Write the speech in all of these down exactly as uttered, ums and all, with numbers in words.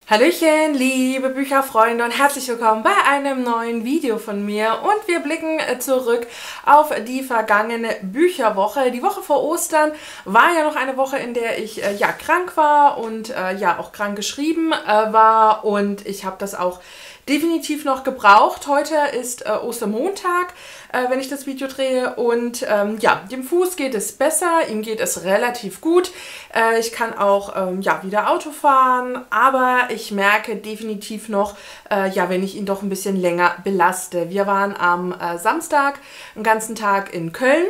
Hallöchen, liebe Bücherfreunde und herzlich willkommen bei einem neuen Video von mir und wir blicken zurück auf die vergangene Bücherwoche. Die Woche vor Ostern war ja noch eine Woche, in der ich äh, ja krank war und äh, ja auch krank geschrieben äh, war und ich habe das auch definitiv noch gebraucht. Heute ist äh, Ostermontag, äh, wenn ich das Video drehe und ähm, ja, dem Fuß geht es besser, ihm geht es relativ gut. Äh, ich kann auch ähm, ja, wieder Auto fahren, aber ich merke definitiv noch, äh, ja, wenn ich ihn doch ein bisschen länger belaste. Wir waren am äh, Samstag einen ganzen Tag in Köln.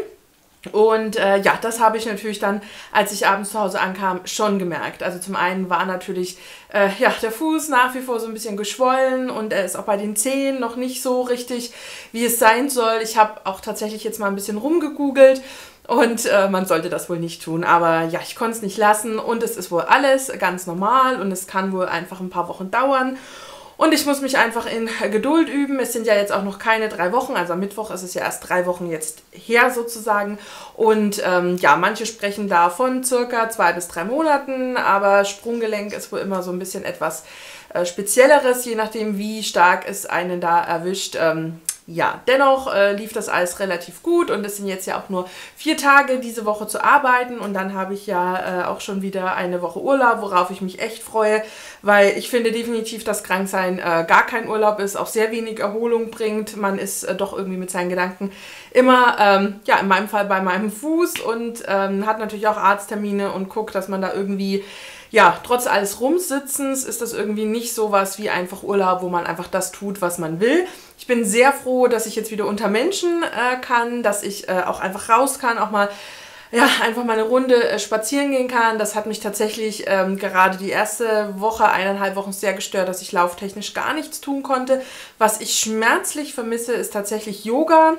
Und äh, ja, das habe ich natürlich dann, als ich abends zu Hause ankam, schon gemerkt. Also zum einen war natürlich äh, ja, der Fuß nach wie vor so ein bisschen geschwollen und er ist auch bei den Zehen noch nicht so richtig, wie es sein soll. Ich habe auch tatsächlich jetzt mal ein bisschen rumgegoogelt und äh, man sollte das wohl nicht tun. Aber ja, ich konnte es nicht lassen und es ist wohl alles ganz normal und es kann wohl einfach ein paar Wochen dauern. Und ich muss mich einfach in Geduld üben. Es sind ja jetzt auch noch keine drei Wochen, also am Mittwoch ist es ja erst drei Wochen jetzt her sozusagen. Und ähm, ja, manche sprechen da von circa zwei bis drei Monaten, aber Sprunggelenk ist wohl immer so ein bisschen etwas äh, Spezielleres, je nachdem wie stark es einen da erwischt. Ähm, Ja, dennoch äh, lief das alles relativ gut und es sind jetzt ja auch nur vier Tage diese Woche zu arbeiten und dann habe ich ja äh, auch schon wieder eine Woche Urlaub, worauf ich mich echt freue, weil ich finde definitiv, dass Kranksein äh, gar kein Urlaub ist, auch sehr wenig Erholung bringt. Man ist äh, doch irgendwie mit seinen Gedanken immer, ähm, ja, in meinem Fall bei meinem Fuß und ähm, hat natürlich auch Arzttermine und guckt, dass man da irgendwie, ja, trotz alles Rumsitzens ist das irgendwie nicht sowas wie einfach Urlaub, wo man einfach das tut, was man will. Ich bin sehr froh, dass ich jetzt wieder unter Menschen äh, kann, dass ich äh, auch einfach raus kann, auch mal ja, einfach mal eine Runde äh, spazieren gehen kann. Das hat mich tatsächlich ähm, gerade die erste Woche, eineinhalb Wochen sehr gestört, dass ich lauftechnisch gar nichts tun konnte. Was ich schmerzlich vermisse, ist tatsächlich Yoga.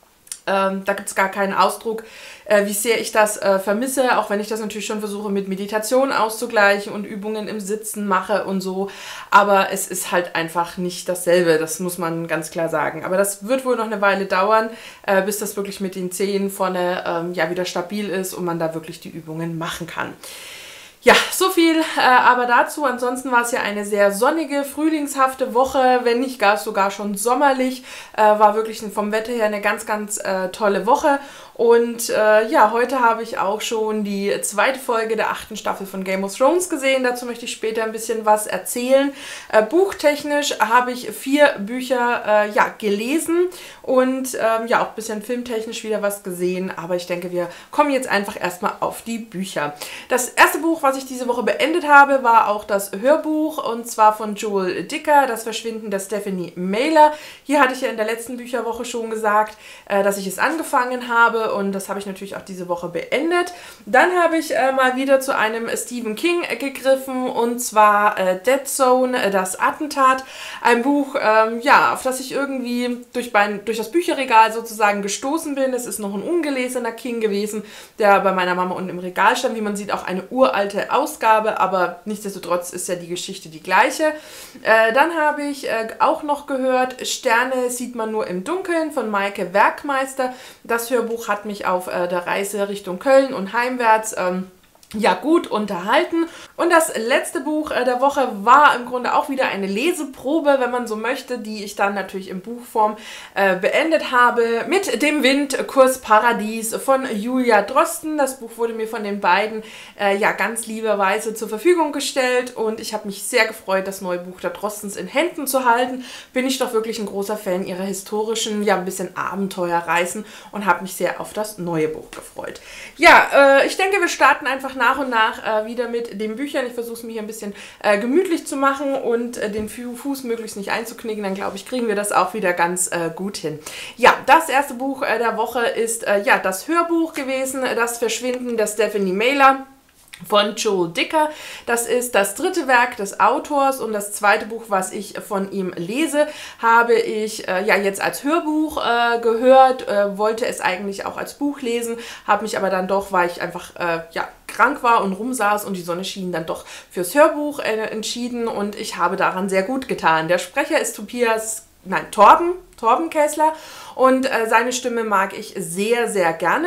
Ähm, da gibt es gar keinen Ausdruck, äh, wie sehr ich das äh, vermisse, auch wenn ich das natürlich schon versuche mit Meditation auszugleichen und Übungen im Sitzen mache und so. Aber es ist halt einfach nicht dasselbe, das muss man ganz klar sagen. Aber das wird wohl noch eine Weile dauern, äh, bis das wirklich mit den Zehen vorne ähm, ja, wieder stabil ist und man da wirklich die Übungen machen kann. Ja, so viel äh, aber dazu. Ansonsten war es ja eine sehr sonnige, frühlingshafte Woche, wenn nicht gar sogar schon sommerlich. Äh, war wirklich vom Wetter her eine ganz, ganz äh, tolle Woche. Und äh, ja, heute habe ich auch schon die zweite Folge der achten Staffel von Game of Thrones gesehen. Dazu möchte ich später ein bisschen was erzählen. Äh, buchtechnisch habe ich vier Bücher äh, ja, gelesen und ähm, ja, auch ein bisschen filmtechnisch wieder was gesehen. Aber ich denke, wir kommen jetzt einfach erstmal auf die Bücher. Das erste Buch, was ich diese Woche beendet habe, war auch das Hörbuch und zwar von Joel Dicker, Das Verschwinden der Stephenie Meyer. Hier hatte ich ja in der letzten Bücherwoche schon gesagt, äh, dass ich es angefangen habe. Und das habe ich natürlich auch diese Woche beendet. Dann habe ich äh, mal wieder zu einem Stephen King äh, gegriffen und zwar äh, Dead Zone, äh, das Attentat. Ein Buch, ähm, ja, auf das ich irgendwie durch, mein, durch das Bücherregal sozusagen gestoßen bin. Es ist noch ein ungelesener King gewesen, der bei meiner Mama unten im Regal stand. Wie man sieht, auch eine uralte Ausgabe, aber nichtsdestotrotz ist ja die Geschichte die gleiche. Äh, dann habe ich äh, auch noch gehört, Sterne sieht man nur im Dunkeln von Maike Werkmeister. Das Hörbuch hat mich auf äh, der Reise Richtung Köln und heimwärts ähm, ja gut unterhalten. Und das letzte Buch äh, der Woche war im Grunde auch wieder eine Leseprobe, wenn man so möchte, die ich dann natürlich in Buchform äh, beendet habe. Mit dem Wind, Kurs Paradies von Julia Drosten. Das Buch wurde mir von den beiden äh, ja ganz lieberweise zur Verfügung gestellt und ich habe mich sehr gefreut, das neue Buch der Drostens in Händen zu halten. Bin ich doch wirklich ein großer Fan ihrer historischen, ja ein bisschen Abenteuerreisen und habe mich sehr auf das neue Buch gefreut. Ja, äh, ich denke, wir starten einfach nach und nach äh, wieder mit den Büchern. Ich versuche es mir hier ein bisschen äh, gemütlich zu machen und äh, den Fuß möglichst nicht einzuknicken. Dann glaube ich, kriegen wir das auch wieder ganz äh, gut hin. Ja, das erste Buch äh, der Woche ist äh, ja das Hörbuch gewesen, Das Verschwinden der Stephenie Meyer von Joel Dicker. Das ist das dritte Werk des Autors und das zweite Buch, was ich von ihm lese, habe ich äh, ja jetzt als Hörbuch äh, gehört, äh, wollte es eigentlich auch als Buch lesen, habe mich aber dann doch, weil ich einfach äh, ja krank war und rumsaß und die Sonne schien, dann doch fürs Hörbuch äh, entschieden und ich habe daran sehr gut getan. Der Sprecher ist Tobias, nein, Torben, Torben Kessler und äh, seine Stimme mag ich sehr, sehr gerne.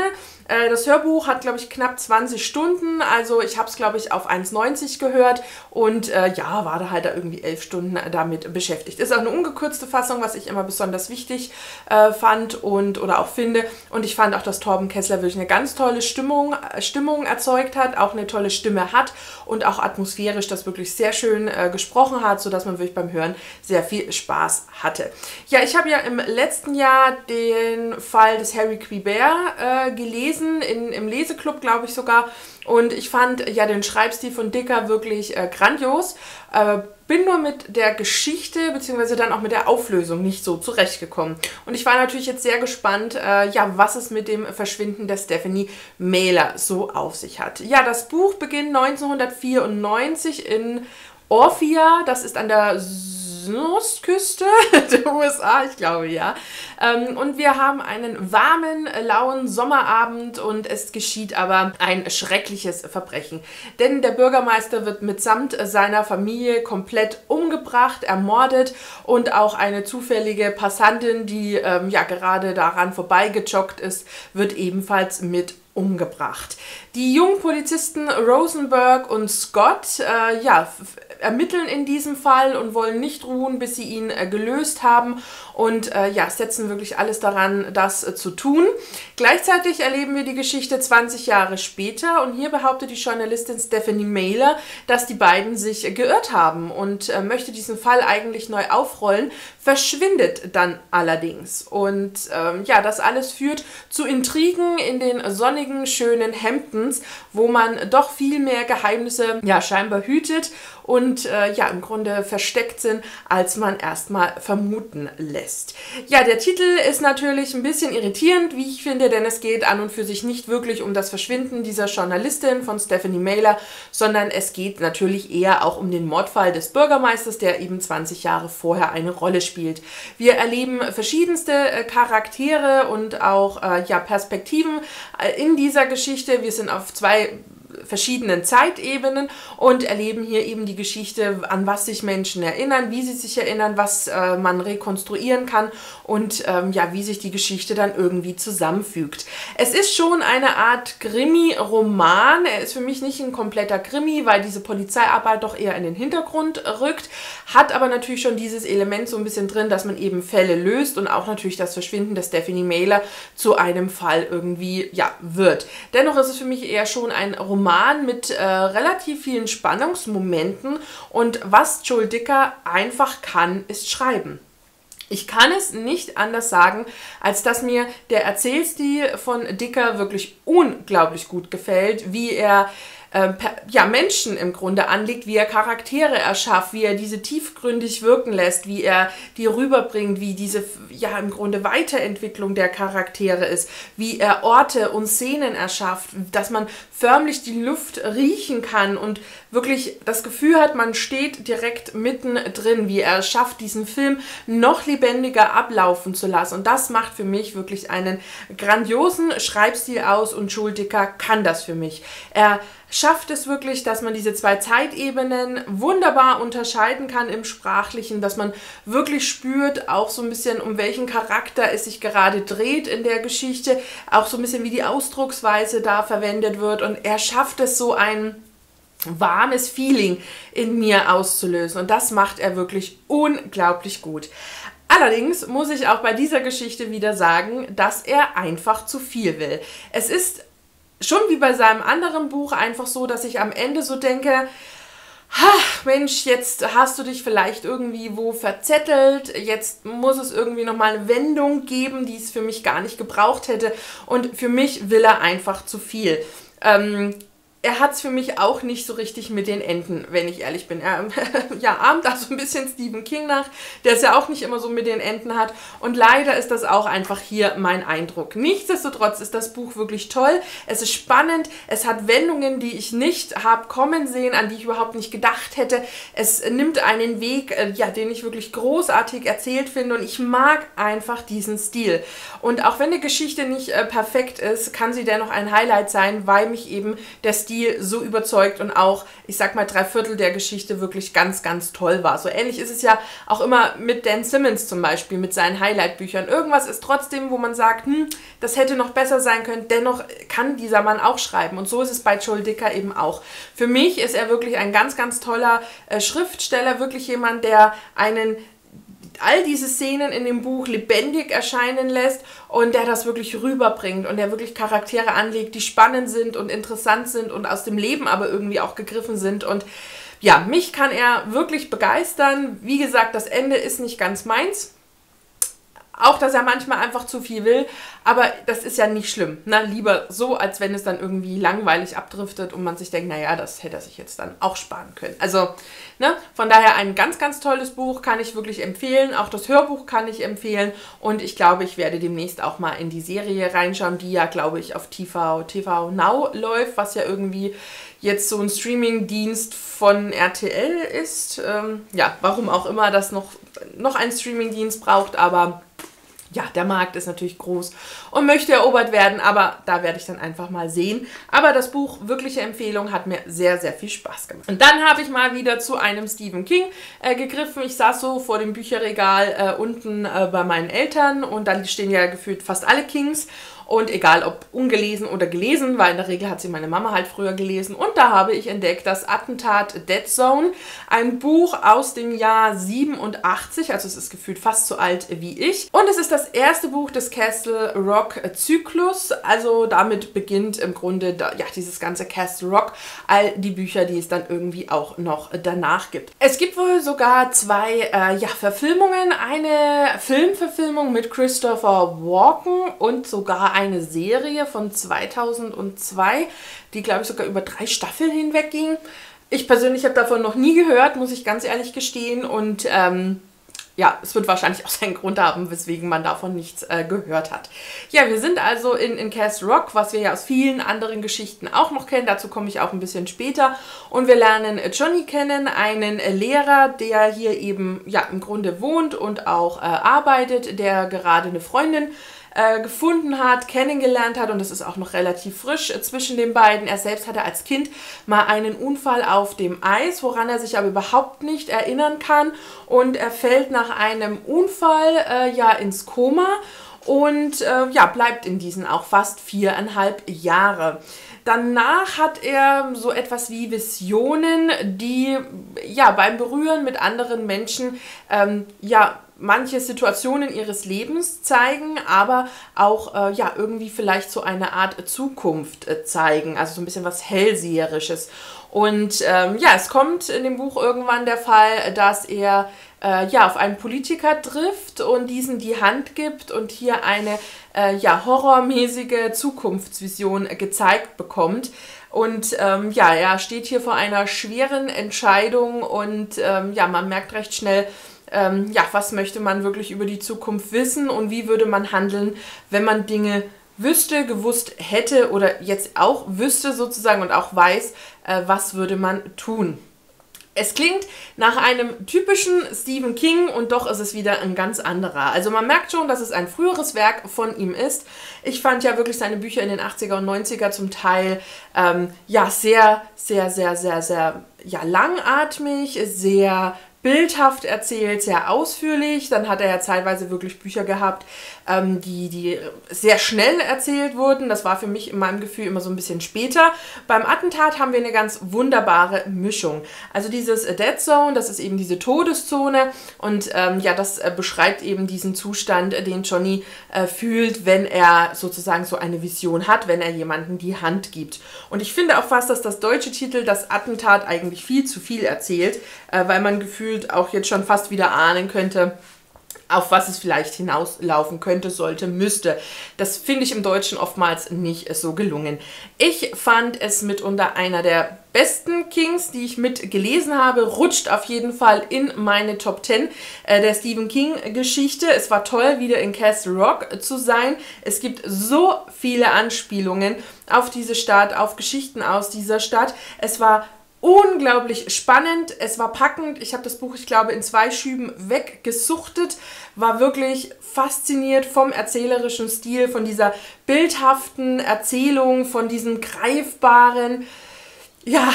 Äh, das Hörbuch hat, glaube ich, knapp zwanzig Stunden, also ich habe es, glaube ich, auf eins neunzig gehört und äh, ja, war da halt da irgendwie elf Stunden damit beschäftigt. Ist auch eine ungekürzte Fassung, was ich immer besonders wichtig äh, fand und oder auch finde. Und ich fand auch, dass Torben Kessler wirklich eine ganz tolle Stimmung, Stimmung erzeugt hat, auch eine tolle Stimme hat und auch atmosphärisch das wirklich sehr schön äh, gesprochen hat, sodass man wirklich beim Hören sehr viel Spaß hatte. Ja, ich habe ja im letzten Jahr den Fall des Harry Quebert äh, gelesen, in, im Leseklub, glaube ich sogar. Und ich fand ja den Schreibstil von Dicker wirklich äh, grandios. Äh, bin nur mit der Geschichte bzw. dann auch mit der Auflösung nicht so zurechtgekommen. Und ich war natürlich jetzt sehr gespannt, äh, ja, was es mit dem Verschwinden der Stephanie Mailer so auf sich hat. Ja, das Buch beginnt neunzehnhundertvierundneunzig in Orphia, das ist an der Ostküste der U S A, ich glaube, ja. Ähm, und wir haben einen warmen, lauen Sommerabend und es geschieht aber ein schreckliches Verbrechen. Denn der Bürgermeister wird mitsamt seiner Familie komplett umgebracht, ermordet und auch eine zufällige Passantin, die ähm, ja gerade daran vorbeigejoggt ist, wird ebenfalls mit umgebracht. Die jungen Polizisten Rosenberg und Scott äh, ja, ermitteln in diesem Fall und wollen nicht ruhen, bis sie ihn äh, gelöst haben und äh, ja, setzen wirklich alles daran, das äh, zu tun. Gleichzeitig erleben wir die Geschichte zwanzig Jahre später und hier behauptet die Journalistin Stephanie Mailer, dass die beiden sich äh, geirrt haben und äh, möchte diesen Fall eigentlich neu aufrollen, verschwindet dann allerdings. Und ähm, ja, das alles führt zu Intrigen in den sonnigen, schönen Hamptons, wo man doch viel mehr Geheimnisse ja scheinbar hütet und äh, ja im Grunde versteckt sind, als man erstmal vermuten lässt. Ja, der Titel ist natürlich ein bisschen irritierend, wie ich finde, denn es geht an und für sich nicht wirklich um das Verschwinden dieser Journalistin von Stephanie Mailer, sondern es geht natürlich eher auch um den Mordfall des Bürgermeisters, der eben zwanzig Jahre vorher eine Rolle spielt. Wir erleben verschiedenste äh, Charaktere und auch äh, ja, Perspektiven äh, in dieser Geschichte. Wir sind auf zwei verschiedenen Zeitebenen und erleben hier eben die Geschichte, an was sich Menschen erinnern, wie sie sich erinnern, was äh, man rekonstruieren kann und ähm, ja, wie sich die Geschichte dann irgendwie zusammenfügt. Es ist schon eine Art Krimi-Roman. Er ist für mich nicht ein kompletter Krimi, weil diese Polizeiarbeit doch eher in den Hintergrund rückt, hat aber natürlich schon dieses Element so ein bisschen drin, dass man eben Fälle löst und auch natürlich das Verschwinden der Stephanie Mailer zu einem Fall irgendwie, ja, wird. Dennoch ist es für mich eher schon ein Roman mit äh, relativ vielen Spannungsmomenten und was Joel Dicker einfach kann, ist schreiben. Ich kann es nicht anders sagen, als dass mir der Erzählstil von Dicker wirklich unglaublich gut gefällt, wie er äh, ja, Menschen im Grunde anlegt, wie er Charaktere erschafft, wie er diese tiefgründig wirken lässt, wie er die rüberbringt, wie diese ja im Grunde Weiterentwicklung der Charaktere ist, wie er Orte und Szenen erschafft, dass man förmlich die Luft riechen kann und wirklich das Gefühl hat, man steht direkt mittendrin, wie er schafft, diesen Film noch lebendiger ablaufen zu lassen. Und das macht für mich wirklich einen grandiosen Schreibstil aus und Joel Dicker kann das für mich. Er schafft es wirklich, dass man diese zwei Zeitebenen wunderbar unterscheiden kann im Sprachlichen, dass man wirklich spürt, auch so ein bisschen, um welchen Charakter es sich gerade dreht in der Geschichte, auch so ein bisschen, wie die Ausdrucksweise da verwendet wird und er schafft es so ein warmes Feeling in mir auszulösen und das macht er wirklich unglaublich gut. Allerdings muss ich auch bei dieser Geschichte wieder sagen, dass er einfach zu viel will. Es ist schon wie bei seinem anderen Buch einfach so, dass ich am Ende so denke, ach, Mensch, jetzt hast du dich vielleicht irgendwie wo verzettelt, jetzt muss es irgendwie nochmal eine Wendung geben, die es für mich gar nicht gebraucht hätte und für mich will er einfach zu viel. Ähm, Er hat es für mich auch nicht so richtig mit den Enden, wenn ich ehrlich bin. Er ja, ahmt da so ein bisschen Stephen King nach, der es ja auch nicht immer so mit den Enden hat. Und leider ist das auch einfach hier mein Eindruck. Nichtsdestotrotz ist das Buch wirklich toll. Es ist spannend. Es hat Wendungen, die ich nicht habe kommen sehen, an die ich überhaupt nicht gedacht hätte. Es nimmt einen Weg, ja, den ich wirklich großartig erzählt finde. Und ich mag einfach diesen Stil. Und auch wenn die Geschichte nicht äh, perfekt ist, kann sie dennoch ein Highlight sein, weil mich eben der Stil Stil so überzeugt und auch, ich sag mal, drei Viertel der Geschichte wirklich ganz, ganz toll war. So ähnlich ist es ja auch immer mit Dan Simmons zum Beispiel, mit seinen Highlight-Büchern. Irgendwas ist trotzdem, wo man sagt, hm, das hätte noch besser sein können, dennoch kann dieser Mann auch schreiben. Und so ist es bei Joel Dicker eben auch. Für mich ist er wirklich ein ganz, ganz toller äh, Schriftsteller, wirklich jemand, der einen all diese Szenen in dem Buch lebendig erscheinen lässt und der das wirklich rüberbringt und der wirklich Charaktere anlegt, die spannend sind und interessant sind und aus dem Leben aber irgendwie auch gegriffen sind. Und ja, mich kann er wirklich begeistern. Wie gesagt, das Ende ist nicht ganz meins. Auch, dass er manchmal einfach zu viel will, aber das ist ja nicht schlimm. Ne? Lieber so, als wenn es dann irgendwie langweilig abdriftet und man sich denkt, naja, das hätte er sich jetzt dann auch sparen können. Also, ne? Von daher ein ganz, ganz tolles Buch, kann ich wirklich empfehlen. Auch das Hörbuch kann ich empfehlen und ich glaube, ich werde demnächst auch mal in die Serie reinschauen, die ja, glaube ich, auf T V, T V Now läuft, was ja irgendwie jetzt so ein Streaming-Dienst von R T L ist. Ähm, ja, warum auch immer das noch, noch einen Streaming-Dienst braucht, aber ja, der Markt ist natürlich groß und möchte erobert werden, aber da werde ich dann einfach mal sehen. Aber das Buch, wirkliche Empfehlung, hat mir sehr, sehr viel Spaß gemacht. Und dann habe ich mal wieder zu einem Stephen King äh, gegriffen. Ich saß so vor dem Bücherregal äh, unten äh, bei meinen Eltern und dann stehen ja gefühlt fast alle Kings. Und egal ob ungelesen oder gelesen, weil in der Regel hat sie meine Mama halt früher gelesen. Und da habe ich entdeckt das Attentat Dead Zone, ein Buch aus dem Jahr siebenundachtzig, also es ist gefühlt fast so alt wie ich. Und es ist das erste Buch des Castle Rock Zyklus, also damit beginnt im Grunde da, ja, dieses ganze Castle Rock, all die Bücher, die es dann irgendwie auch noch danach gibt. Es gibt wohl sogar zwei äh, ja, Verfilmungen, eine Filmverfilmung mit Christopher Walken und sogar eine Serie von zweitausendzwei, die, glaube ich, sogar über drei Staffeln hinweg ging. Ich persönlich habe davon noch nie gehört, muss ich ganz ehrlich gestehen. Und ähm, ja, es wird wahrscheinlich auch seinen Grund haben, weswegen man davon nichts äh, gehört hat. Ja, wir sind also in, in Castle Rock, was wir ja aus vielen anderen Geschichten auch noch kennen. Dazu komme ich auch ein bisschen später. Und wir lernen Johnny kennen, einen Lehrer, der hier eben ja im Grunde wohnt und auch äh, arbeitet, der gerade eine Freundin äh, gefunden hat, kennengelernt hat und das ist auch noch relativ frisch äh, zwischen den beiden. Er selbst hatte als Kind mal einen Unfall auf dem Eis, woran er sich aber überhaupt nicht erinnern kann und er fällt nach einem Unfall äh, ja ins Koma und äh, ja, bleibt in diesen auch fast viereinhalb Jahre. Danach hat er so etwas wie Visionen, die ja beim Berühren mit anderen Menschen ähm, ja manche Situationen ihres Lebens zeigen, aber auch äh, ja irgendwie vielleicht so eine Art Zukunft äh, zeigen, also so ein bisschen was Hellseherisches. Und ähm, ja, es kommt in dem Buch irgendwann der Fall, dass er äh, ja auf einen Politiker trifft und diesen die Hand gibt und hier eine äh, ja horrormäßige Zukunftsvision äh, gezeigt bekommt. Und ähm, ja, er steht hier vor einer schweren Entscheidung und ähm, ja, man merkt recht schnell, ähm, ja, was möchte man wirklich über die Zukunft wissen und wie würde man handeln, wenn man Dinge wüsste, gewusst hätte oder jetzt auch wüsste sozusagen und auch weiß, äh, was würde man tun. Es klingt nach einem typischen Stephen King und doch ist es wieder ein ganz anderer. Also man merkt schon, dass es ein früheres Werk von ihm ist. Ich fand ja wirklich seine Bücher in den achtziger und neunziger zum Teil ähm, ja sehr, sehr, sehr, sehr, sehr ja, langatmig, sehr bildhaft erzählt, sehr ausführlich. Dann hat er ja zeitweise wirklich Bücher gehabt, ähm, die, die sehr schnell erzählt wurden. Das war für mich in meinem Gefühl immer so ein bisschen später. Beim Attentat haben wir eine ganz wunderbare Mischung. Also dieses Dead Zone, das ist eben diese Todeszone und ähm, ja, das äh, beschreibt eben diesen Zustand, den Johnny äh, fühlt, wenn er sozusagen so eine Vision hat, wenn er jemandem die Hand gibt. Und ich finde auch fast, dass das deutsche Titel, das Attentat, eigentlich viel zu viel erzählt, äh, weil man gefühlt auch jetzt schon fast wieder ahnen könnte, auf was es vielleicht hinauslaufen könnte, sollte, müsste. Das finde ich im Deutschen oftmals nicht so gelungen. Ich fand es mitunter einer der besten Kings, die ich mitgelesen habe, rutscht auf jeden Fall in meine Top zehn äh, der Stephen King Geschichte. Es war toll, wieder in Castle Rock zu sein. Es gibt so viele Anspielungen auf diese Stadt, auf Geschichten aus dieser Stadt. Es war unglaublich spannend, es war packend, ich habe das Buch, ich glaube, in zwei Schüben weggesuchtet, war wirklich fasziniert vom erzählerischen Stil, von dieser bildhaften Erzählung, von diesem greifbaren, ja,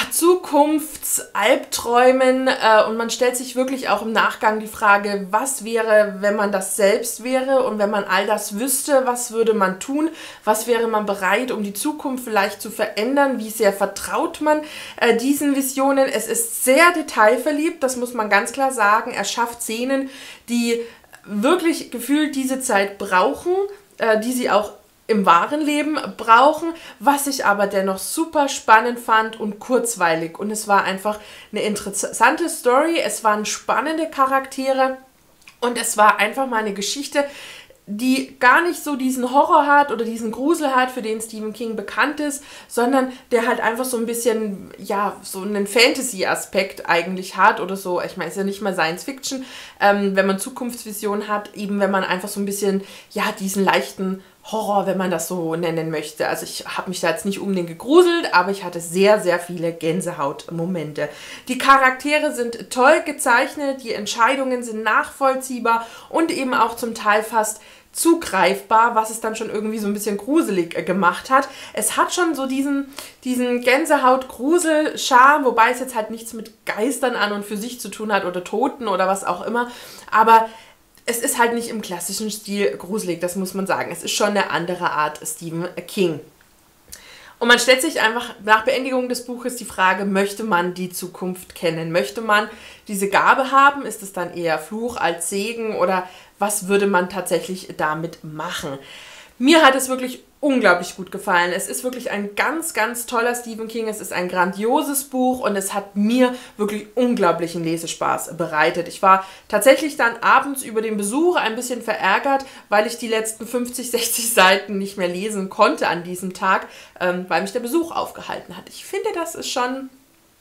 Zukunftsalbträumen äh, und man stellt sich wirklich auch im Nachgang die Frage, was wäre, wenn man das selbst wäre und wenn man all das wüsste, was würde man tun, was wäre man bereit, um die Zukunft vielleicht zu verändern, wie sehr vertraut man äh, diesen Visionen. Es ist sehr detailverliebt, das muss man ganz klar sagen. Er schafft Szenen, die wirklich gefühlt diese Zeit brauchen, äh, die sie auch im wahren Leben brauchen, was ich aber dennoch super spannend fand und kurzweilig. Und es war einfach eine interessante Story, es waren spannende Charaktere und es war einfach mal eine Geschichte, die gar nicht so diesen Horror hat oder diesen Grusel hat, für den Stephen King bekannt ist, sondern der halt einfach so ein bisschen, ja, so einen Fantasy-Aspekt eigentlich hat oder so. Ich meine, es ist ja nicht mal Science-Fiction, ähm, wenn man Zukunftsvisionen hat, eben wenn man einfach so ein bisschen, ja, diesen leichten Horror, wenn man das so nennen möchte. Also ich habe mich da jetzt nicht unbedingt gegruselt, aber ich hatte sehr, sehr viele Gänsehautmomente. Die Charaktere sind toll gezeichnet, die Entscheidungen sind nachvollziehbar und eben auch zum Teil fast zugreifbar, was es dann schon irgendwie so ein bisschen gruselig gemacht hat. Es hat schon so diesen, diesen Gänsehaut-Grusel-Charme, wobei es jetzt halt nichts mit Geistern an und für sich zu tun hat oder Toten oder was auch immer, aber es ist halt nicht im klassischen Stil gruselig, das muss man sagen. Es ist schon eine andere Art Stephen King. Und man stellt sich einfach nach Beendigung des Buches die Frage, möchte man die Zukunft kennen? Möchte man diese Gabe haben? Ist es dann eher Fluch als Segen oder was würde man tatsächlich damit machen? Mir hat es wirklich unglaublich gut gefallen. Es ist wirklich ein ganz, ganz toller Stephen King. Es ist ein grandioses Buch und es hat mir wirklich unglaublichen Lesespaß bereitet. Ich war tatsächlich dann abends über den Besuch ein bisschen verärgert, weil ich die letzten fünfzig, sechzig Seiten nicht mehr lesen konnte an diesem Tag, ähm, weil mich der Besuch aufgehalten hat. Ich finde, das ist schon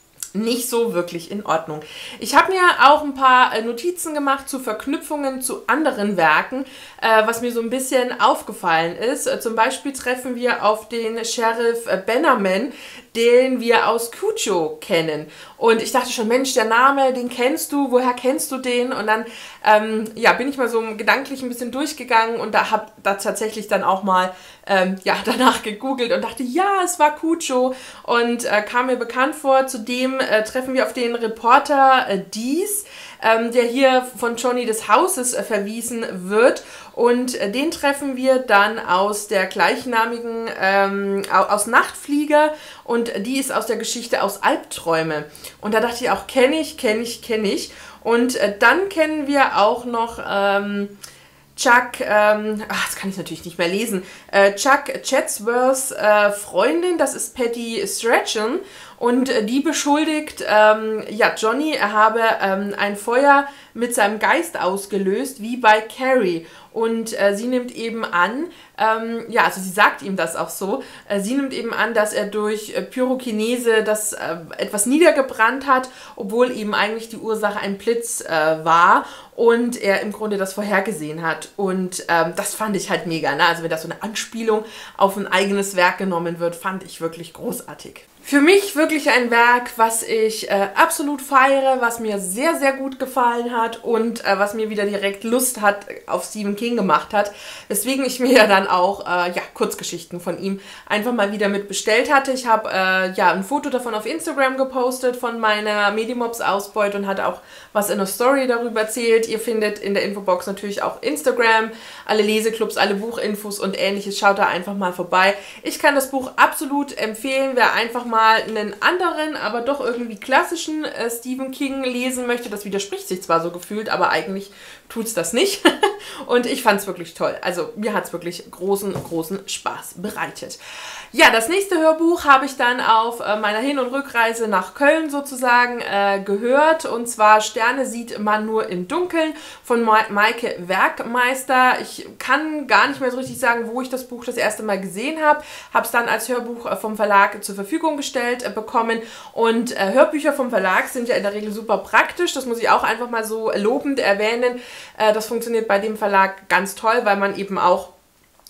nicht so wirklich in Ordnung. Ich habe mir auch ein paar Notizen gemacht zu Verknüpfungen zu anderen Werken, äh, was mir so ein bisschen aufgefallen ist. Äh, zum Beispiel treffen wir auf den Sheriff äh, Bannerman, den wir aus Cujo kennen. Und ich dachte schon, Mensch, der Name, den kennst du, woher kennst du den? Und dann ähm, ja, bin ich mal so gedanklich ein bisschen durchgegangen und da habe da tatsächlich dann auch mal ähm, ja, danach gegoogelt und dachte, ja, es war Cujo und äh, kam mir bekannt vor. Zudem äh, treffen wir auf den Reporter äh, Dees, ähm, der hier von Johnny des Hauses äh, verwiesen wird. Und äh, den treffen wir dann aus der gleichnamigen, ähm, aus Nachtflieger und die ist aus der Geschichte aus Albträume. Und da dachte ich auch, kenne ich, kenne ich, kenne ich. Und äh, dann kennen wir auch noch ähm, Chuck, ähm, ach, das kann ich natürlich nicht mehr lesen, äh, Chuck Chatsworths äh, Freundin, das ist Patty Strachan und äh, die beschuldigt, ähm, ja, Johnny, er habe ähm, ein Feuer mit seinem Geist ausgelöst, wie bei Carrie. Und äh, sie nimmt eben an, ähm, ja, also sie sagt ihm das auch so, äh, sie nimmt eben an, dass er durch äh, Pyrokinese das äh, etwas niedergebrannt hat, obwohl eben eigentlich die Ursache ein Blitz äh, war und er im Grunde das vorhergesehen hat. Und ähm, das fand ich halt mega, ne? Also wenn das so eine Anspielung auf ein eigenes Werk genommen wird, fand ich wirklich großartig. Für mich wirklich ein Werk, was ich äh, absolut feiere, was mir sehr, sehr gut gefallen hat und äh, was mir wieder direkt Lust hat, auf Stephen King gemacht hat. Weswegen ich mir ja dann auch äh, ja, Kurzgeschichten von ihm einfach mal wieder mit bestellt hatte. Ich habe äh, ja ein Foto davon auf Instagram gepostet von meiner Medimobs-Ausbeute und hatte auch was in der Story darüber erzählt. Ihr findet in der Infobox natürlich auch Instagram, alle Leseclubs, alle Buchinfos und ähnliches. Schaut da einfach mal vorbei. Ich kann das Buch absolut empfehlen, wer einfach mal einen anderen, aber doch irgendwie klassischen äh, Stephen King lesen möchte. Das widerspricht sich zwar so gefühlt, aber eigentlich tut es das nicht. Und ich fand es wirklich toll. Also mir hat es wirklich großen, großen Spaß bereitet. Ja, das nächste Hörbuch habe ich dann auf äh, meiner Hin- und Rückreise nach Köln sozusagen äh, gehört. Und zwar Sterne sieht man nur im Dunkeln von Ma Maike Werkmeister. Ich kann gar nicht mehr so richtig sagen, wo ich das Buch das erste Mal gesehen habe. Habe es dann als Hörbuch äh, vom Verlag zur Verfügung gestellt äh, bekommen. Und äh, Hörbücher vom Verlag sind ja in der Regel super praktisch. Das muss ich auch einfach mal so lobend erwähnen. Äh, das funktioniert bei dem Verlag ganz toll, weil man eben auch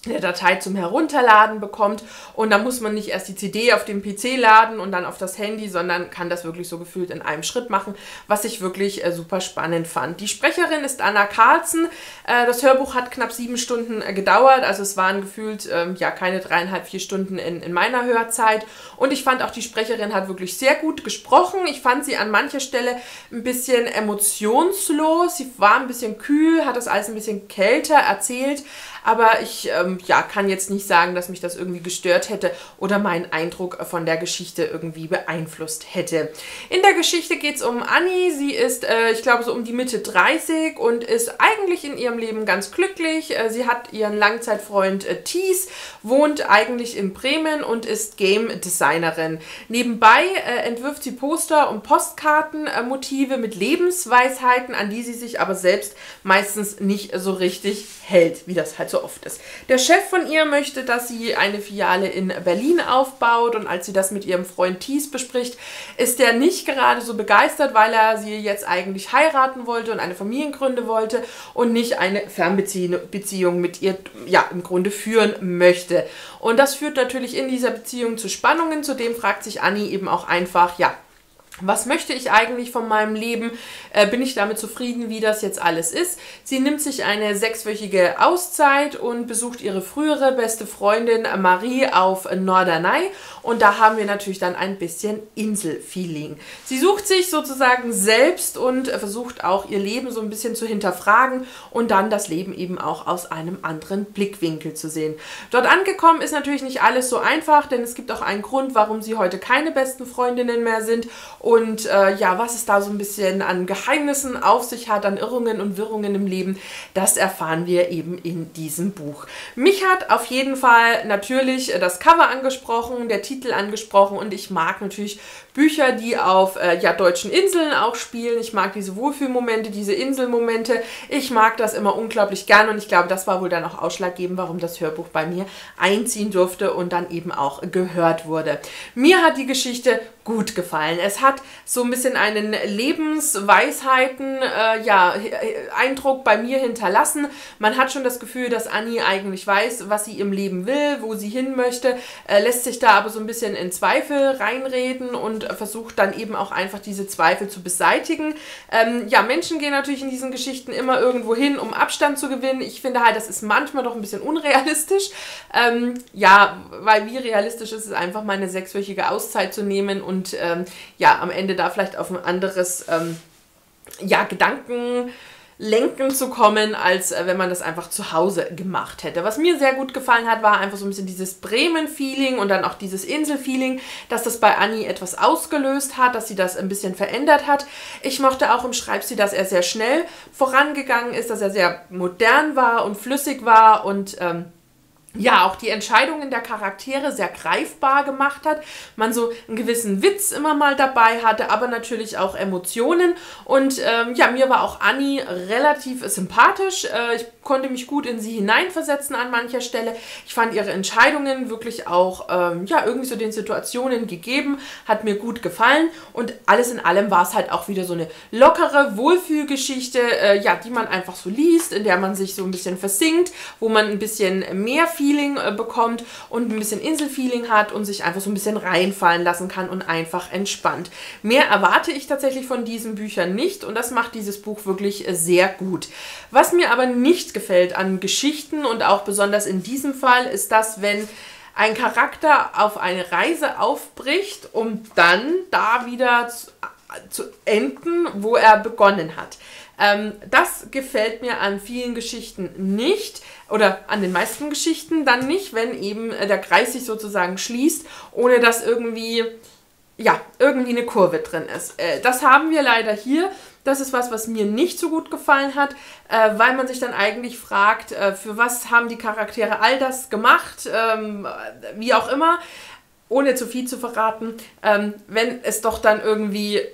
eine Datei zum Herunterladen bekommt und da muss man nicht erst die C D auf dem P C laden und dann auf das Handy, sondern kann das wirklich so gefühlt in einem Schritt machen, was ich wirklich äh, super spannend fand. Die Sprecherin ist Anna Carlsen. Äh, das Hörbuch hat knapp sieben Stunden äh, gedauert, also es waren gefühlt ähm, ja keine dreieinhalb, vier Stunden in, in meiner Hörzeit und ich fand auch, die Sprecherin hat wirklich sehr gut gesprochen. Ich fand sie an mancher Stelle ein bisschen emotionslos, sie war ein bisschen kühl, hat das alles ein bisschen kälter erzählt, aber ich ähm, ja, kann jetzt nicht sagen, dass mich das irgendwie gestört hätte oder meinen Eindruck von der Geschichte irgendwie beeinflusst hätte. In der Geschichte geht es um Annie. Sie ist, äh, ich glaube, so um die Mitte dreißig und ist eigentlich in ihrem Leben ganz glücklich. Äh, sie hat ihren Langzeitfreund äh, Thies, wohnt eigentlich in Bremen und ist Game Designerin. Nebenbei äh, entwirft sie Poster und Postkartenmotive äh, mit Lebensweisheiten, an die sie sich aber selbst meistens nicht so richtig hält, wie das halt so oft ist. Der Chef von ihr möchte, dass sie eine Filiale in Berlin aufbaut und als sie das mit ihrem Freund Thies bespricht, ist er nicht gerade so begeistert, weil er sie jetzt eigentlich heiraten wollte und eine Familie gründen wollte und nicht eine Fernbeziehung mit ihr, ja, im Grunde führen möchte. Und das führt natürlich in dieser Beziehung zu Spannungen, zudem fragt sich Annie eben auch einfach, ja, was möchte ich eigentlich von meinem Leben? Äh, bin ich damit zufrieden, wie das jetzt alles ist? Sie nimmt sich eine sechswöchige Auszeit und besucht ihre frühere beste Freundin Marie auf Norderney. Und da haben wir natürlich dann ein bisschen Inselfeeling. Sie sucht sich sozusagen selbst und versucht auch ihr Leben so ein bisschen zu hinterfragen und dann das Leben eben auch aus einem anderen Blickwinkel zu sehen. Dort angekommen ist natürlich nicht alles so einfach, denn es gibt auch einen Grund, warum sie heute keine besten Freundinnen mehr sind. Und äh, ja, was es da so ein bisschen an Geheimnissen auf sich hat, an Irrungen und Wirrungen im Leben, das erfahren wir eben in diesem Buch. Mich hat auf jeden Fall natürlich das Cover angesprochen, der Titel angesprochen und ich mag natürlich Bücher, die auf äh, ja, deutschen Inseln auch spielen. Ich mag diese Wohlfühlmomente, diese Inselmomente. Ich mag das immer unglaublich gern und ich glaube, das war wohl dann auch ausschlaggebend, warum das Hörbuch bei mir einziehen durfte und dann eben auch gehört wurde. Mir hat die Geschichte gut gefallen. Es hat so ein bisschen einen Lebensweisheiten, äh, ja, Eindruck bei mir hinterlassen. Man hat schon das Gefühl, dass Annie eigentlich weiß, was sie im Leben will, wo sie hin möchte, äh, lässt sich da aber so ein bisschen in Zweifel reinreden und versucht dann eben auch einfach diese Zweifel zu beseitigen. Ähm, ja, Menschen gehen natürlich in diesen Geschichten immer irgendwo hin, um Abstand zu gewinnen. Ich finde halt, das ist manchmal doch ein bisschen unrealistisch. Ähm, ja, weil wie realistisch ist es einfach, mal eine sechswöchige Auszeit zu nehmen und Und ähm, ja, am Ende da vielleicht auf ein anderes ähm, ja, Gedankenlenken zu kommen, als äh, wenn man das einfach zu Hause gemacht hätte. Was mir sehr gut gefallen hat, war einfach so ein bisschen dieses Bremen-Feeling und dann auch dieses Insel-Feeling, dass das bei Annie etwas ausgelöst hat, dass sie das ein bisschen verändert hat. Ich mochte auch im Schreibstil, dass er sehr schnell vorangegangen ist, dass er sehr modern war und flüssig war und ähm, ja, auch die Entscheidungen der Charaktere sehr greifbar gemacht hat. Man so einen gewissen Witz immer mal dabei hatte, aber natürlich auch Emotionen. Und ähm, ja, mir war auch Annie relativ sympathisch. Äh, ich konnte mich gut in sie hineinversetzen an mancher Stelle. Ich fand ihre Entscheidungen wirklich auch ähm, ja, irgendwie so den Situationen gegeben. Hat mir gut gefallen. Und alles in allem war es halt auch wieder so eine lockere Wohlfühlgeschichte, äh, ja, die man einfach so liest, in der man sich so ein bisschen versinkt, wo man ein bisschen mehr Feeling äh, bekommt und ein bisschen Inselfeeling hat und sich einfach so ein bisschen reinfallen lassen kann und einfach entspannt. Mehr erwarte ich tatsächlich von diesen Büchern nicht und das macht dieses Buch wirklich äh, sehr gut. Was mir aber nicht gefällt an Geschichten und auch besonders in diesem Fall ist das, wenn ein Charakter auf eine Reise aufbricht, um dann da wieder zu, zu enden, wo er begonnen hat. Ähm, das gefällt mir an vielen Geschichten nicht oder an den meisten Geschichten dann nicht, wenn eben äh, der Kreis sich sozusagen schließt, ohne dass irgendwie, ja, irgendwie eine Kurve drin ist. Äh, das haben wir leider hier. Das ist was, was mir nicht so gut gefallen hat, äh, weil man sich dann eigentlich fragt, äh, für was haben die Charaktere all das gemacht, ähm, wie auch immer, ohne zu viel zu verraten, ähm, wenn es doch dann irgendwie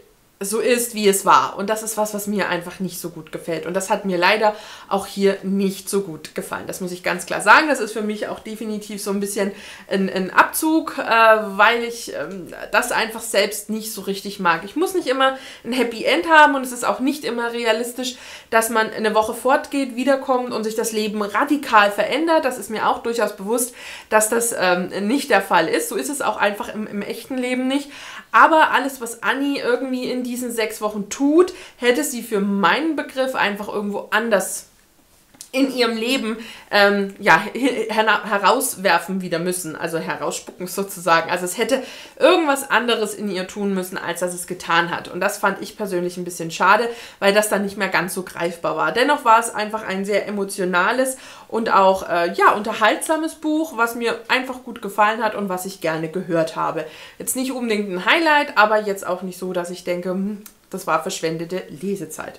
so ist, wie es war. Und das ist was, was mir einfach nicht so gut gefällt. Und das hat mir leider auch hier nicht so gut gefallen. Das muss ich ganz klar sagen. Das ist für mich auch definitiv so ein bisschen ein, ein Abzug, äh, weil ich ähm, das einfach selbst nicht so richtig mag. Ich muss nicht immer ein Happy End haben und es ist auch nicht immer realistisch, dass man eine Woche fortgeht, wiederkommt und sich das Leben radikal verändert. Das ist mir auch durchaus bewusst, dass das ähm, nicht der Fall ist. So ist es auch einfach im, im echten Leben nicht. Aber alles, was Annie irgendwie in diesen sechs Wochen tut, hätte sie für meinen Begriff einfach irgendwo anders in ihrem Leben ähm, ja, her herauswerfen wieder müssen, also herausspucken sozusagen. Also es hätte irgendwas anderes in ihr tun müssen, als dass es getan hat. Und das fand ich persönlich ein bisschen schade, weil das dann nicht mehr ganz so greifbar war. Dennoch war es einfach ein sehr emotionales und auch äh, ja, unterhaltsames Buch, was mir einfach gut gefallen hat und was ich gerne gehört habe. Jetzt nicht unbedingt ein Highlight, aber jetzt auch nicht so, dass ich denke, hm, das war verschwendete Lesezeit.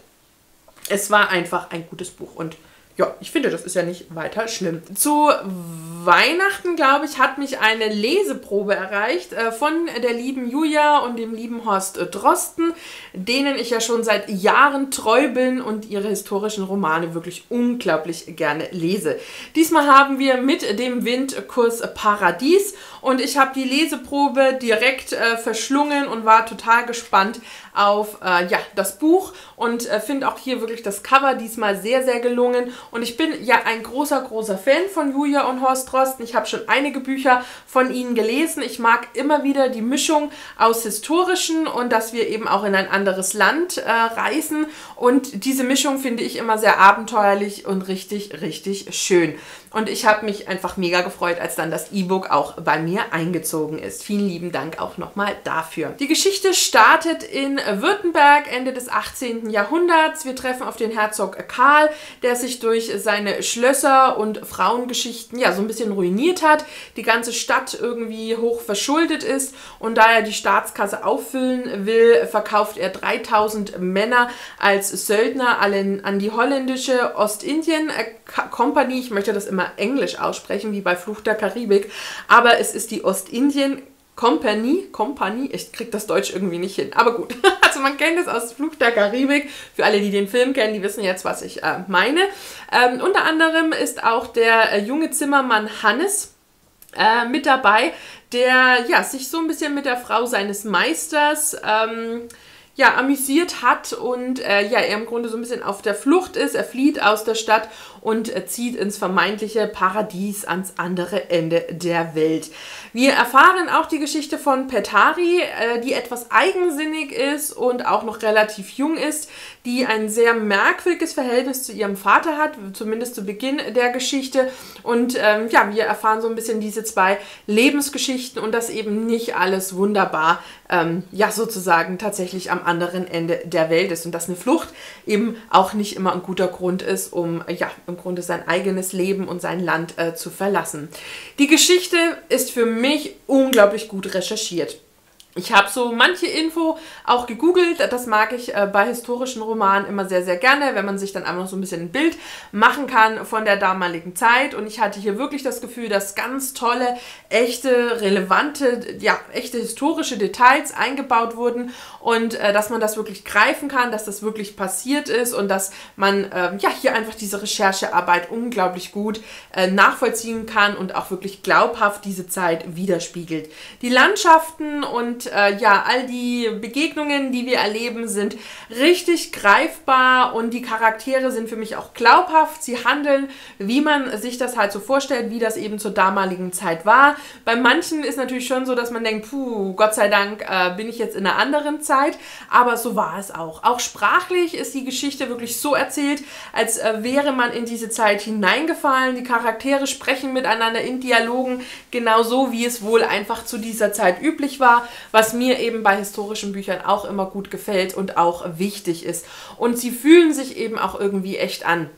Es war einfach ein gutes Buch und ja, ich finde, das ist ja nicht weiter schlimm. Zu Weihnachten, glaube ich, hat mich eine Leseprobe erreicht äh, von der lieben Julia und dem lieben Horst äh, Drosten, denen ich ja schon seit Jahren treu bin und ihre historischen Romane wirklich unglaublich gerne lese. Diesmal haben wir mit dem Windkurs Paradies und ich habe die Leseprobe direkt äh, verschlungen und war total gespannt auf äh, ja, das Buch und äh, finde auch hier wirklich das Cover diesmal sehr, sehr gelungen. Und ich bin ja ein großer, großer Fan von Julia und Horst Drosten. Ich habe schon einige Bücher von ihnen gelesen. Ich mag immer wieder die Mischung aus historischen und dass wir eben auch in ein anderes Land äh, reisen. Und diese Mischung finde ich immer sehr abenteuerlich und richtig, richtig schön. Und ich habe mich einfach mega gefreut, als dann das E-Book auch bei mir eingezogen ist. Vielen lieben Dank auch nochmal dafür. Die Geschichte startet in Württemberg Ende des achtzehnten Jahrhunderts. Wir treffen auf den Herzog Karl, der sich durch seine Schlösser und Frauengeschichten ja so ein bisschen ruiniert hat. Die ganze Stadt irgendwie hoch verschuldet ist und da er die Staatskasse auffüllen will, verkauft er dreitausend Männer als Söldner an die holländische Ostindien Company. Ich möchte das immer Englisch aussprechen, wie bei Fluch der Karibik, aber es ist die Ostindien Company, Company, ich krieg das Deutsch irgendwie nicht hin, aber gut. Also man kennt es aus Fluch der Karibik. Für alle, die den Film kennen, die wissen jetzt, was ich äh, meine. Ähm, unter anderem ist auch der äh, junge Zimmermann Hannes äh, mit dabei, der ja sich so ein bisschen mit der Frau seines Meisters ähm, ja, amüsiert hat und äh, ja, er im Grunde so ein bisschen auf der Flucht ist. Er flieht aus der Stadt und äh, zieht ins vermeintliche Paradies ans andere Ende der Welt. Wir erfahren auch die Geschichte von Petari, äh, die etwas eigensinnig ist und auch noch relativ jung ist, die ein sehr merkwürdiges Verhältnis zu ihrem Vater hat, zumindest zu Beginn der Geschichte. Und ähm, ja, wir erfahren so ein bisschen diese zwei Lebensgeschichten und dass eben nicht alles wunderbar, ähm, ja, sozusagen tatsächlich am anderen Ende der Welt ist und dass eine Flucht eben auch nicht immer ein guter Grund ist, um ja im Grunde sein eigenes Leben und sein Land äh, zu verlassen. Die Geschichte ist für mich unglaublich gut recherchiert. Ich habe so manche Info auch gegoogelt, das mag ich äh, bei historischen Romanen immer sehr, sehr gerne, wenn man sich dann einfach so ein bisschen ein Bild machen kann von der damaligen Zeit. Und ich hatte hier wirklich das Gefühl, dass ganz tolle, echte, relevante, ja, echte historische Details eingebaut wurden und äh, dass man das wirklich greifen kann, dass das wirklich passiert ist und dass man äh, ja, hier einfach diese Recherchearbeit unglaublich gut äh, nachvollziehen kann und auch wirklich glaubhaft diese Zeit widerspiegelt. Die Landschaften und Äh, ja, all die Begegnungen, die wir erleben, sind richtig greifbar und die Charaktere sind für mich auch glaubhaft. Sie handeln, wie man sich das halt so vorstellt, wie das eben zur damaligen Zeit war. Bei manchen ist natürlich schon so, dass man denkt, puh, Gott sei Dank äh, bin ich jetzt in einer anderen Zeit, aber so war es auch. Auch sprachlich ist die Geschichte wirklich so erzählt, als äh, wäre man in diese Zeit hineingefallen. Die Charaktere sprechen miteinander in Dialogen, genauso wie es wohl einfach zu dieser Zeit üblich war, was mir eben bei historischen Büchern auch immer gut gefällt und auch wichtig ist. Und sie fühlen sich eben auch irgendwie echt an.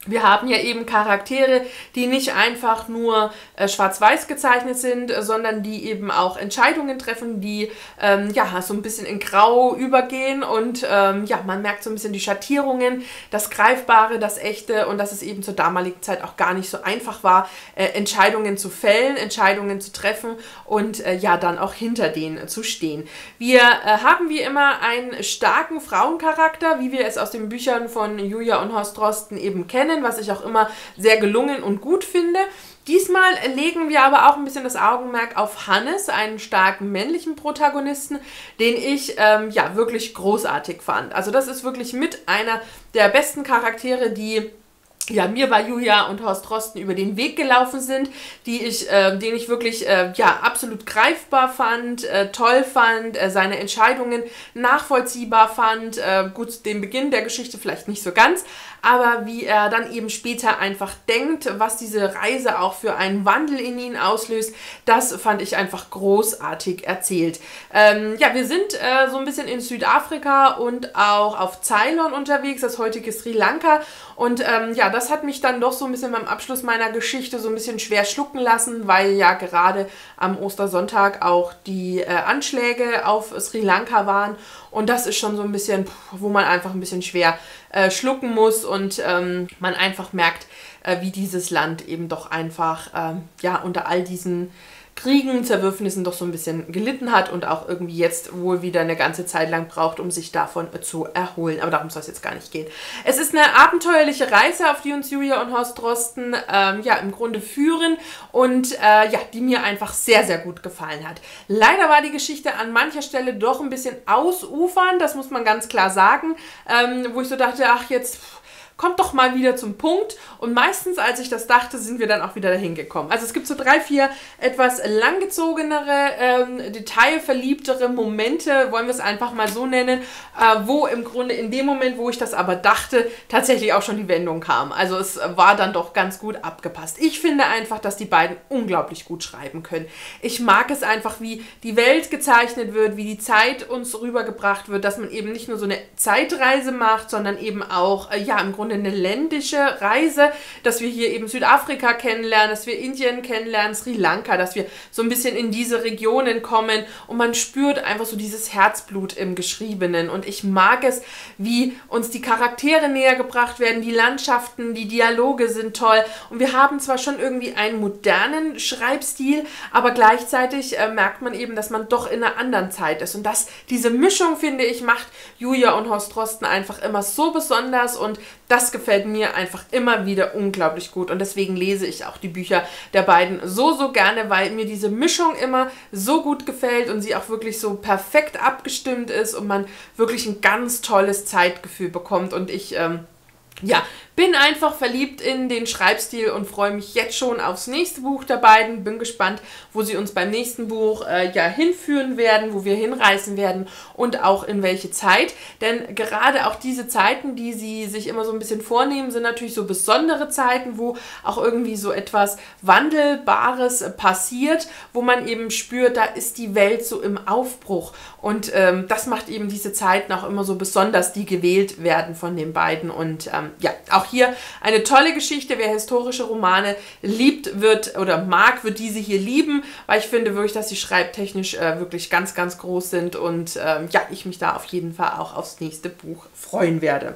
Wir haben ja eben Charaktere, die nicht einfach nur äh, schwarz-weiß gezeichnet sind, äh, sondern die eben auch Entscheidungen treffen, die ähm, ja so ein bisschen in Grau übergehen und ähm, ja, man merkt so ein bisschen die Schattierungen, das Greifbare, das Echte und dass es eben zur damaligen Zeit auch gar nicht so einfach war, äh, Entscheidungen zu fällen, Entscheidungen zu treffen und äh, ja, dann auch hinter denen zu stehen. Wir äh, haben wie immer einen starken Frauencharakter, wie wir es aus den Büchern von Julia und Horst Drosten eben kennen, was ich auch immer sehr gelungen und gut finde. Diesmal legen wir aber auch ein bisschen das Augenmerk auf Hannes, einen starken männlichen Protagonisten, den ich ähm, ja wirklich großartig fand. Also das ist wirklich mit einer der besten Charaktere, die ja, mir bei Julia und Horst Drosten über den Weg gelaufen sind, die ich, äh, den ich wirklich äh, ja, absolut greifbar fand, äh, toll fand, äh, seine Entscheidungen nachvollziehbar fand. Äh, gut, den Beginn der Geschichte vielleicht nicht so ganz, aber wie er dann eben später einfach denkt, was diese Reise auch für einen Wandel in ihn auslöst, das fand ich einfach großartig erzählt. Ähm, ja, wir sind äh, so ein bisschen in Südafrika und auch auf Ceylon unterwegs, das heutige Sri Lanka, und ähm, ja, das hat mich dann doch so ein bisschen beim Abschluss meiner Geschichte so ein bisschen schwer schlucken lassen, weil ja gerade am Ostersonntag auch die äh, Anschläge auf Sri Lanka waren. Und das ist schon so ein bisschen, wo man einfach ein bisschen schwer äh, schlucken muss und ähm, man einfach merkt, äh, wie dieses Land eben doch einfach äh, ja, unter all diesen Kriegen, Zerwürfnissen doch so ein bisschen gelitten hat und auch irgendwie jetzt wohl wieder eine ganze Zeit lang braucht, um sich davon zu erholen. Aber darum soll es jetzt gar nicht gehen. Es ist eine abenteuerliche Reise, auf die uns Julia und Horst Drosten ähm, ja im Grunde führen und äh, ja, die mir einfach sehr, sehr gut gefallen hat. Leider war die Geschichte an mancher Stelle doch ein bisschen ausufern, das muss man ganz klar sagen, ähm, wo ich so dachte, ach jetzt kommt doch mal wieder zum Punkt. Und meistens, als ich das dachte, sind wir dann auch wieder dahin gekommen. Also es gibt so drei, vier etwas langgezogenere, ähm, detailverliebtere Momente, wollen wir es einfach mal so nennen, äh, wo im Grunde in dem Moment, wo ich das aber dachte, tatsächlich auch schon die Wendung kam. Also es war dann doch ganz gut abgepasst. Ich finde einfach, dass die beiden unglaublich gut schreiben können. Ich mag es einfach, wie die Welt gezeichnet wird, wie die Zeit uns rübergebracht wird, dass man eben nicht nur so eine Zeitreise macht, sondern eben auch, äh, ja, im Grunde eine ländische Reise, dass wir hier eben Südafrika kennenlernen, dass wir Indien kennenlernen, Sri Lanka, dass wir so ein bisschen in diese Regionen kommen und man spürt einfach so dieses Herzblut im Geschriebenen und ich mag es, wie uns die Charaktere näher gebracht werden, die Landschaften, die Dialoge sind toll und wir haben zwar schon irgendwie einen modernen Schreibstil, aber gleichzeitig äh, merkt man eben, dass man doch in einer anderen Zeit ist und das, diese Mischung, finde ich, macht Julia und Horst Drosten einfach immer so besonders und das gefällt mir einfach immer wieder unglaublich gut und deswegen lese ich auch die Bücher der beiden so, so gerne, weil mir diese Mischung immer so gut gefällt und sie auch wirklich so perfekt abgestimmt ist und man wirklich ein ganz tolles Zeitgefühl bekommt und ich, ähm, ja, bin einfach verliebt in den Schreibstil und freue mich jetzt schon aufs nächste Buch der beiden. Bin gespannt, wo sie uns beim nächsten Buch äh, ja hinführen werden, wo wir hinreisen werden und auch in welche Zeit. Denn gerade auch diese Zeiten, die sie sich immer so ein bisschen vornehmen, sind natürlich so besondere Zeiten, wo auch irgendwie so etwas Wandelbares äh, passiert, wo man eben spürt, da ist die Welt so im Aufbruch. Und ähm, das macht eben diese Zeiten auch immer so besonders, die gewählt werden von den beiden. Und ähm, ja, auch hier eine tolle Geschichte. Wer historische Romane liebt, wird oder mag, wird diese hier lieben, weil ich finde wirklich, dass sie schreibtechnisch äh, wirklich ganz, ganz groß sind und ähm, ja, ich mich da auf jeden Fall auch aufs nächste Buch freuen werde.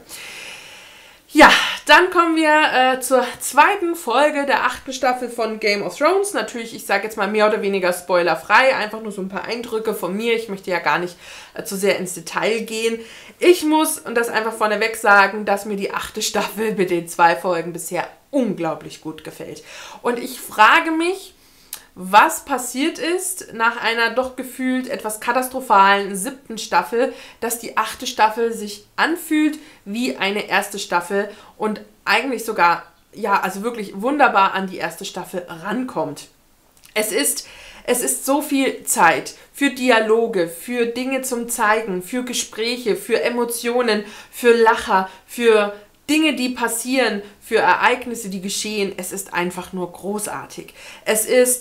Ja, dann kommen wir äh, zur zweiten Folge der achten Staffel von Game of Thrones. Natürlich, ich sage jetzt mal mehr oder weniger spoilerfrei, einfach nur so ein paar Eindrücke von mir. Ich möchte ja gar nicht äh, zu sehr ins Detail gehen. Ich muss, und das einfach vorneweg sagen, dass mir die achte Staffel mit den zwei Folgen bisher unglaublich gut gefällt. Und ich frage mich, was passiert ist nach einer doch gefühlt etwas katastrophalen siebten Staffel, dass die achte Staffel sich anfühlt wie eine erste Staffel und eigentlich sogar, ja, also wirklich wunderbar an die erste Staffel rankommt. Es ist, es ist so viel Zeit für Dialoge, für Dinge zum Zeigen, für Gespräche, für Emotionen, für Lacher, für Dinge, die passieren, für Ereignisse, die geschehen. Es ist einfach nur großartig. Es ist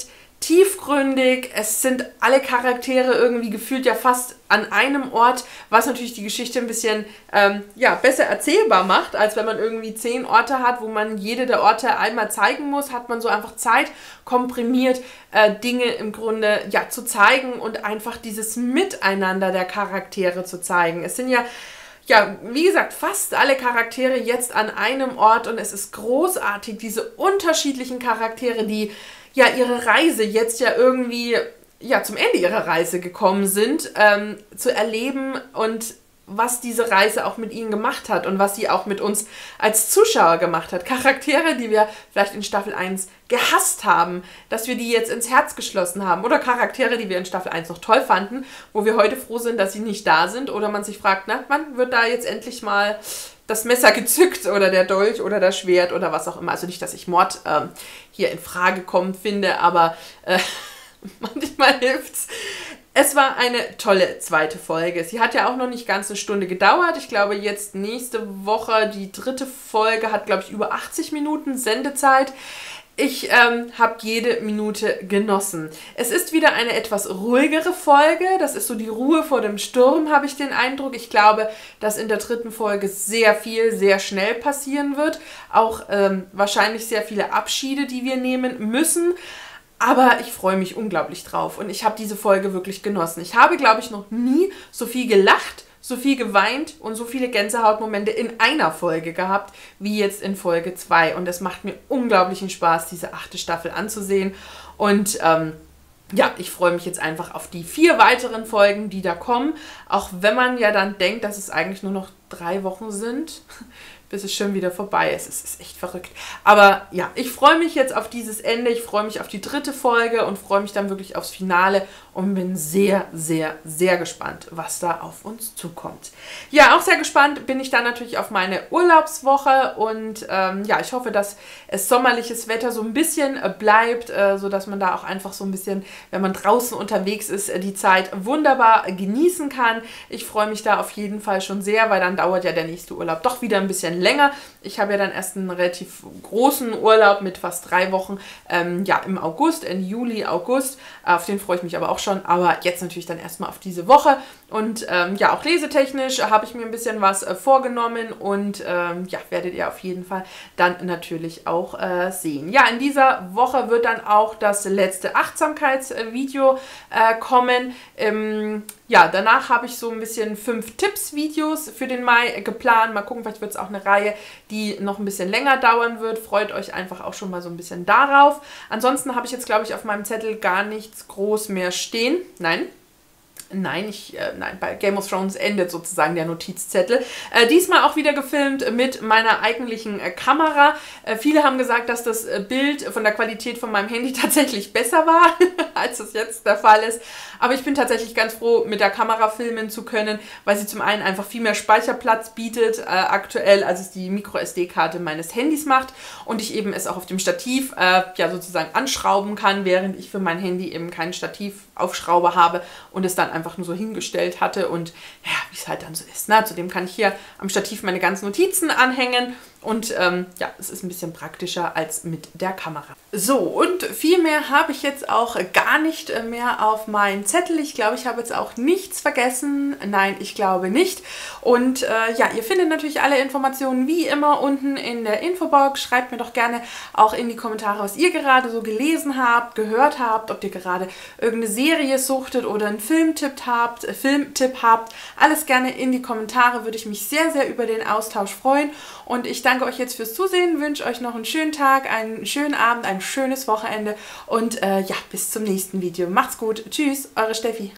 tiefgründig, es sind alle Charaktere irgendwie gefühlt ja fast an einem Ort, was natürlich die Geschichte ein bisschen ähm, ja, besser erzählbar macht, als wenn man irgendwie zehn Orte hat, wo man jede der Orte einmal zeigen muss, hat man so einfach Zeit komprimiert, äh, Dinge im Grunde ja, zu zeigen und einfach dieses Miteinander der Charaktere zu zeigen. Es sind ja Ja, wie gesagt, fast alle Charaktere jetzt an einem Ort und es ist großartig, diese unterschiedlichen Charaktere, die ja ihre Reise jetzt ja irgendwie ja zum Ende ihrer Reise gekommen sind, ähm, zu erleben und was diese Reise auch mit ihnen gemacht hat und was sie auch mit uns als Zuschauer gemacht hat. Charaktere, die wir vielleicht in Staffel eins gehasst haben, dass wir die jetzt ins Herz geschlossen haben. Oder Charaktere, die wir in Staffel eins noch toll fanden, wo wir heute froh sind, dass sie nicht da sind. Oder man sich fragt, na, wann wird da jetzt endlich mal das Messer gezückt oder der Dolch oder das Schwert oder was auch immer. Also nicht, dass ich Mord ähm, hier in Frage kommen finde, aber äh, manchmal hilft's. Es war eine tolle zweite Folge. Sie hat ja auch noch nicht ganz eine Stunde gedauert. Ich glaube, jetzt nächste Woche, die dritte Folge, hat, glaube ich, über achtzig Minuten Sendezeit. Ich ähm, habe jede Minute genossen. Es ist wieder eine etwas ruhigere Folge. Das ist so die Ruhe vor dem Sturm, habe ich den Eindruck. Ich glaube, dass in der dritten Folge sehr viel, sehr schnell passieren wird. Auch ähm, wahrscheinlich sehr viele Abschiede, die wir nehmen müssen. Aber ich freue mich unglaublich drauf und ich habe diese Folge wirklich genossen. Ich habe, glaube ich, noch nie so viel gelacht, so viel geweint und so viele Gänsehautmomente in einer Folge gehabt, wie jetzt in Folge zwei. Und es macht mir unglaublichen Spaß, diese achte Staffel anzusehen. Und ähm, ja, ich freue mich jetzt einfach auf die vier weiteren Folgen, die da kommen. Auch wenn man ja dann denkt, dass es eigentlich nur noch drei Wochen sind, bis es schon wieder vorbei ist. Es ist echt verrückt. Aber ja, ich freue mich jetzt auf dieses Ende. Ich freue mich auf die dritte Folge und freue mich dann wirklich aufs Finale und bin sehr, sehr, sehr gespannt, was da auf uns zukommt. Ja, auch sehr gespannt bin ich dann natürlich auf meine Urlaubswoche und ähm, ja, ich hoffe, dass es sommerliches Wetter so ein bisschen äh, bleibt, äh, sodass man da auch einfach so ein bisschen, wenn man draußen unterwegs ist, äh, die Zeit wunderbar genießen kann. Ich freue mich da auf jeden Fall schon sehr, weil dann dauert ja der nächste Urlaub doch wieder ein bisschen länger. Ich habe ja dann erst einen relativ großen Urlaub mit fast drei Wochen ähm, ja, im August, in Juli, August. Auf den freue ich mich aber auch schon. Aber jetzt natürlich dann erstmal auf diese Woche. Und ähm, ja, auch lesetechnisch habe ich mir ein bisschen was äh, vorgenommen und ähm, ja, werdet ihr auf jeden Fall dann natürlich auch äh, sehen. Ja, in dieser Woche wird dann auch das letzte Achtsamkeitsvideo äh, kommen. Ähm, ja, danach habe ich so ein bisschen fünf Tipps-Videos für den Mai geplant. Mal gucken, vielleicht wird es auch eine Reihe, die noch ein bisschen länger dauern wird. Freut euch einfach auch schon mal so ein bisschen darauf. Ansonsten habe ich jetzt, glaube ich, auf meinem Zettel gar nichts groß mehr stehen. Nein. Nein, ich, äh, nein, bei Game of Thrones endet sozusagen der Notizzettel. Äh, diesmal auch wieder gefilmt mit meiner eigentlichen äh, Kamera. Äh, viele haben gesagt, dass das äh, Bild von der Qualität von meinem Handy tatsächlich besser war, als es jetzt der Fall ist. Aber ich bin tatsächlich ganz froh, mit der Kamera filmen zu können, weil sie zum einen einfach viel mehr Speicherplatz bietet äh, aktuell, als es die Micro S D-Karte meines Handys macht. Und ich eben es auch auf dem Stativ äh, ja sozusagen anschrauben kann, während ich für mein Handy eben keinen Stativaufschrauber habe und es dann einfach nur so hingestellt hatte und ja, wie es halt dann so ist. Ne? Zudem kann ich hier am Stativ meine ganzen Notizen anhängen und ähm, ja, es ist ein bisschen praktischer als mit der Kamera. So, und viel mehr habe ich jetzt auch gar nicht mehr auf meinen Zettel. Ich glaube, ich habe jetzt auch nichts vergessen. Nein, ich glaube nicht. Und äh, ja, ihr findet natürlich alle Informationen wie immer unten in der Infobox. Schreibt mir doch gerne auch in die Kommentare, was ihr gerade so gelesen habt, gehört habt, ob ihr gerade irgendeine Serie suchtet oder einen Filmtipp habt, äh, Filmtipp habt. Alles gerne in die Kommentare, würde ich mich sehr, sehr über den Austausch freuen. Und ich danke euch jetzt fürs Zusehen, wünsche euch noch einen schönen Tag, einen schönen Abend, ein schönes Wochenende und äh, ja, bis zum nächsten Video. Macht's gut. Tschüss, eure Steffi.